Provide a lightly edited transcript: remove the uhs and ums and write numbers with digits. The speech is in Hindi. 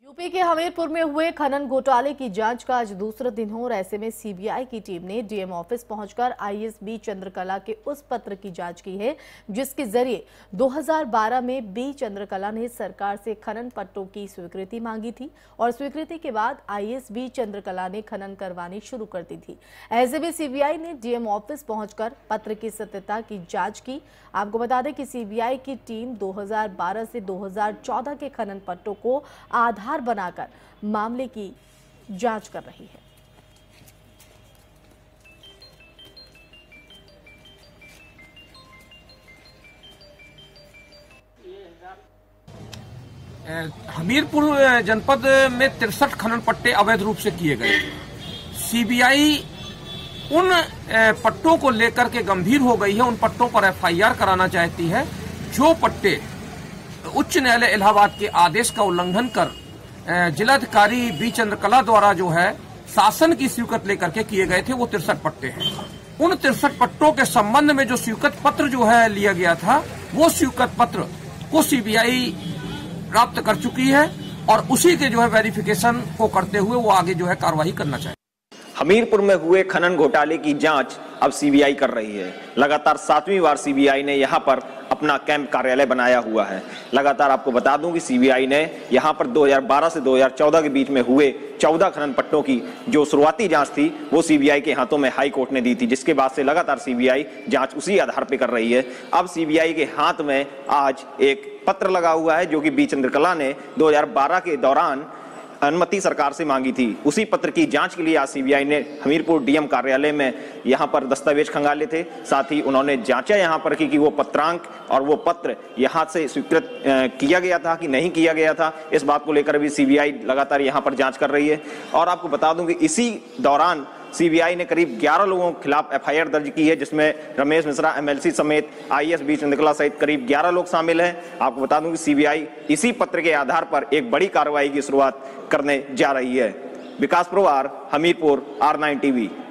यूपी के हमीरपुर में हुए खनन घोटाले की जांच का आज दूसरा दिन हो और ऐसे में सीबीआई की टीम ने डीएम ऑफिस पहुंचकर आईएएस बी चंद्रकला के उस पत्र की जांच की है जिसके जरिए 2012 में बी चंद्रकला ने सरकार से खनन पट्टों की स्वीकृति मांगी थी और स्वीकृति के बाद आईएएस बी चंद्रकला ने खनन करवानी शुरू कर दी थी। ऐसे में सीबीआई ने डीएम ऑफिस पहुंचकर पत्र की सत्यता की जांच की। आपको बता दें कि सीबीआई की टीम 2012 से 2014 के खनन पट्टों को आधार बनाकर मामले की जांच कर रही है। हमीरपुर जनपद में 63 खनन पट्टे अवैध रूप से किए गए। सीबीआई उन पट्टों को लेकर के गंभीर हो गई है, उन पट्टों पर एफआईआर कराना चाहती है जो पट्टे उच्च न्यायालय इलाहाबाद के आदेश का उल्लंघन कर जिलाधिकारी बी चंद्रकला द्वारा जो है शासन की स्वीकृति लेकर के किए गए थे। वो 63 पट्टे हैं। उन 63 पट्टों के संबंध में जो स्वीकृत पत्र जो है लिया गया था, वो स्वीकृत पत्र को सीबीआई प्राप्त कर चुकी है और उसी के जो है वेरिफिकेशन को करते हुए वो आगे जो है कार्रवाई करना चाहिए। हमीरपुर में हुए खनन घोटाले की जांच अब सीबीआई कर रही है। लगातार 7वीं बार सीबीआई ने यहां पर अपना कैंप कार्यालय बनाया हुआ है। लगातार आपको बता दूं कि सीबीआई ने यहां पर 2012 से 2014 के बीच में हुए 14 खनन पट्टों की जो शुरुआती जांच थी वो सीबीआई के हाथों में हाई कोर्ट ने दी थी, जिसके बाद से लगातार सीबीआई जांच उसी आधार पर कर रही है। अब सीबीआई के हाथ में आज एक पत्र लगा हुआ है जो कि बी चंद्रकला ने 2012 के दौरान अनुमति सरकार से मांगी थी। उसी पत्र की जांच के लिए आज सीबीआई ने हमीरपुर डीएम कार्यालय में यहां पर दस्तावेज खंगाले थे। साथ ही उन्होंने जांचा यहां पर कि वो पत्रांक और वो पत्र यहां से स्वीकृत किया गया था कि नहीं किया गया था। इस बात को लेकर भी सीबीआई लगातार यहां पर जांच कर रही है। और आपको बता दूं कि इसी दौरान सीबीआई ने करीब 11 लोगों के खिलाफ एफआईआर दर्ज की है, जिसमें रमेश मिश्रा एमएलसी समेत आईएएस बी चंद्रकला सहित करीब 11 लोग शामिल हैं। आपको बता दूं कि सीबीआई इसी पत्र के आधार पर एक बड़ी कार्रवाई की शुरुआत करने जा रही है। विकास प्रवार, हमीरपुर, R9 TV।